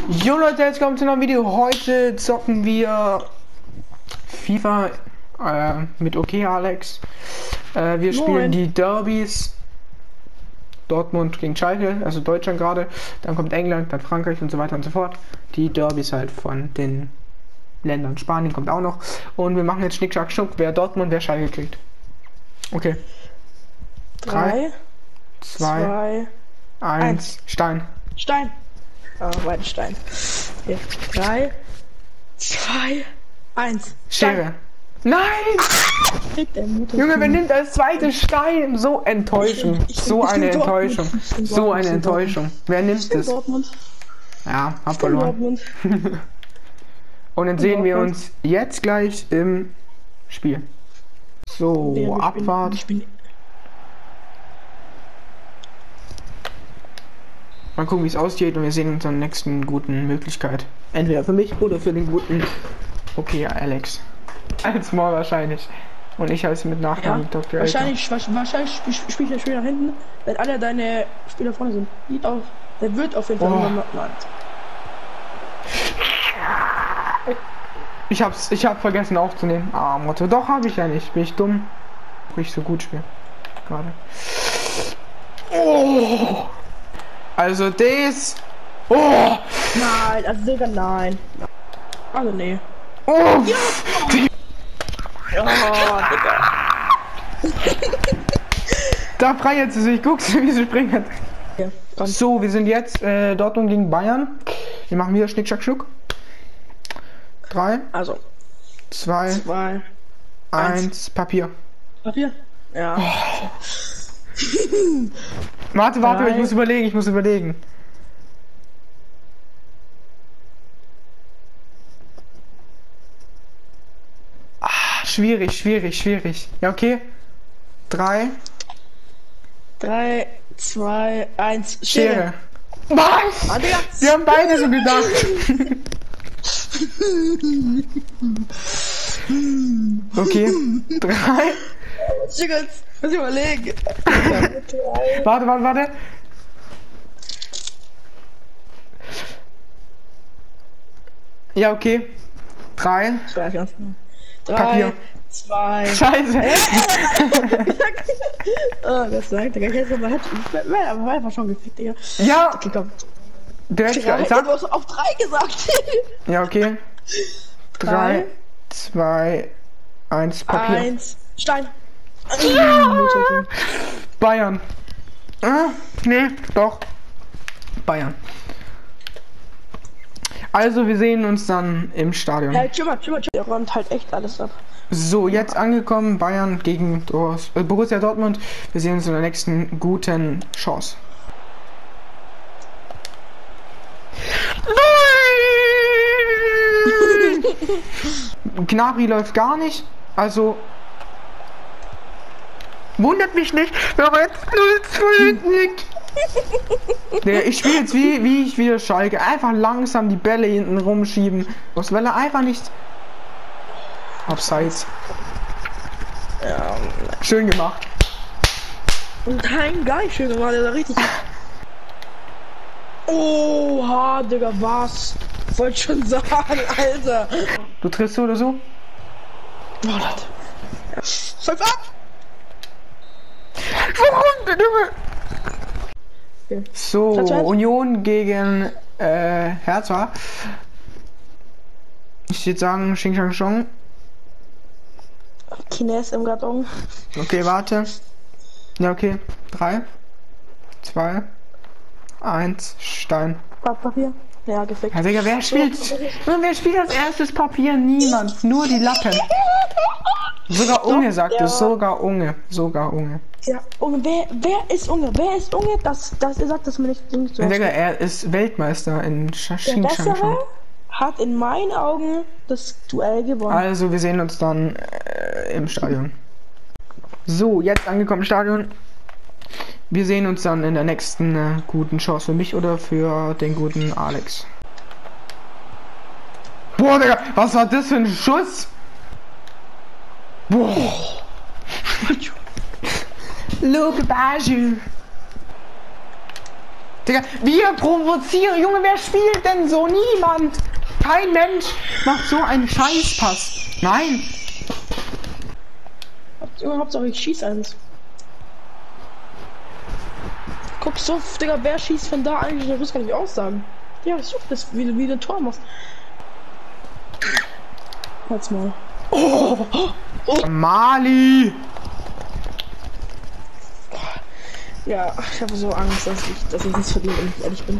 Jo Leute, jetzt kommt zu einem Video. Heute zocken wir FIFA mit OK Alex. Wir spielen die Derbys. Dortmund gegen Schalke, also Deutschland gerade. Dann kommt England, dann Frankreich und so weiter und so fort. Die Derbys halt von den Ländern. Spanien kommt auch noch. Und wir machen jetzt Schnick, Schnack, Schnuck, wer Dortmund, wer Schalke kriegt. Okay. 3, 2, 1, Stein. Stein. Oh, beide Stein. Okay. 3, 2, 1. Schere. Nein! Junge, wer nimmt als zweites Stein? So enttäuschend. So eine Enttäuschung. So eine Enttäuschung. Wer nimmt es? Ja, hab verloren. Und dann sehen wir uns jetzt gleich im Spiel. So, Abfahrt. Mal gucken, wie es ausgeht, und wir sehen uns an der nächsten guten Möglichkeit. Entweder für mich oder für den guten Okay Alex. Als Mal wahrscheinlich. Und ich heiße mit Nachnamen Ja, Dr. wahrscheinlich spielt der Spieler nach hinten, wenn alle deine Spieler vorne sind. Sieht auf. Der wird auf jeden Fall nein. Ich hab vergessen aufzunehmen. Ah, Motto. Doch, habe ich ja nicht. Bin ich dumm? Ich so gut spiele. Gerade. Oh! Also das. Oh! Nein, also Digga, nein. Also nee. Oh! Ja! Oh, Digga. Da freiert sie sich. Guckst du, wie sie springt. Ja, so, wir sind jetzt Dortmund gegen Bayern. Wir machen wieder Schnick, Schnack, Schnuck. 3, also 2, 1, Papier. Papier? Ja. Oh. Warte, ich muss überlegen. Ah, schwierig. Ja, okay. 3, 2, 1, Schere. Was? Ah, wir haben beide so gedacht. Okay. 3. Chickens, muss ich überlegen. Warte. Ja, okay. 3. Papier. 2. Scheiße. Oh, das sagt Digga. Ich hätte aber einfach schon gefickt, Digga. Ja. Okay, komm. Direkt, Digga, du hast auf 3 gesagt. Ja, okay. 3, 2, 1, Papier. 1, Stein. Ja. Bayern. Nee, doch. Bayern. Also, wir sehen uns dann im Stadion. Ja, chill mal. Der räumt halt echt alles ab. So, jetzt angekommen, Bayern gegen Borussia Dortmund. Wir sehen uns in der nächsten guten Chance. Gnabry läuft gar nicht, also wundert mich nicht, wenn wir jetzt 0-2 liegt. Ich spiele jetzt wie ich wieder Schalke, einfach langsam die Bälle hinten rumschieben, weil er einfach nicht abseits. Ja. Schön gemacht. Nein, gar nicht schön gemacht, der ist richtig. Oha, Digga, was? Wollte schon sagen, Alter. Du triffst so oder so? Oh, Leute. 5 ab! Warum, Junge? Okay. So, Union gegen Hertha. Ich würde sagen, Xing Shang Chong. Kines im Karton. Okay, warte. Ja, okay. 3, 2, 1, Stein. Papier. Ja, gefickt. Ja, Digga, wer spielt als erstes Papier? Niemand. Nur die Lappen. Sogar Unge sagt es. Sogar Unge. Ja, Unge, wer ist Unge? Das ihr sagt, dass man nicht so. Digga, er ist Weltmeister in Der Bessere hat in meinen Augen das Duell gewonnen. Also, wir sehen uns dann im Stadion. So, jetzt angekommen im Stadion. Wir sehen uns dann in der nächsten guten Chance für mich oder für den guten Alex. Boah, Digga, was war das für ein Schuss? Boah. Look at you. Digga, wir provozieren. Junge, wer spielt denn so? Niemand. Kein Mensch macht so einen Scheißpass. Nein. Hauptsache ich schieß eins. Guck so, Digga, wer schießt von da eigentlich? Das kann ich auch sagen. Ja, ich such das, wie du ein Tor machst. Halt's mal. Oh. Mali. Ja, ich habe so Angst, dass ich nichts verdiene, wenn ich ehrlich bin.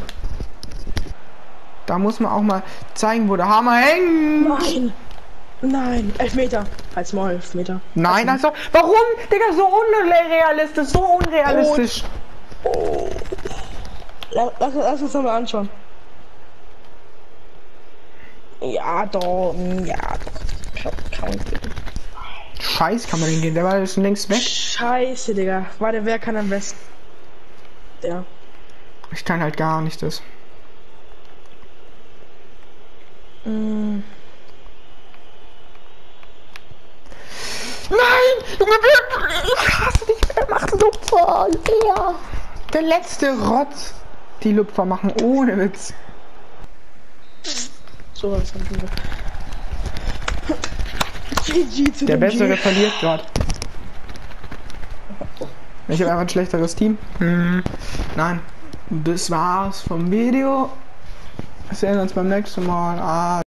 Da muss man auch mal zeigen, wo der Hammer hängt. Nein! Nein! Elfmeter! Halt's Maul, Elfmeter. Nein, also, warum? Digga, so unrealistisch, so unrealistisch. Oh. Lass uns nochmal anschauen. Ja, doch. Kann man gehen. Scheiß kann man hingehen, der war schon längst weg. Scheiße, Digga. Warte, wer kann am besten? Der. Ich kann halt gar nicht das. Mm. Nein! Junge, ich hasse dich, wer macht Lupfer? Ja. Der letzte Rotz, die Lupfer machen, ohne Witz. So was haben wir. GG zu Der dem Bessere G. verliert gerade. Ich habe einfach ein schlechteres Team. Nein. Das war's vom Video. Wir sehen uns beim nächsten Mal.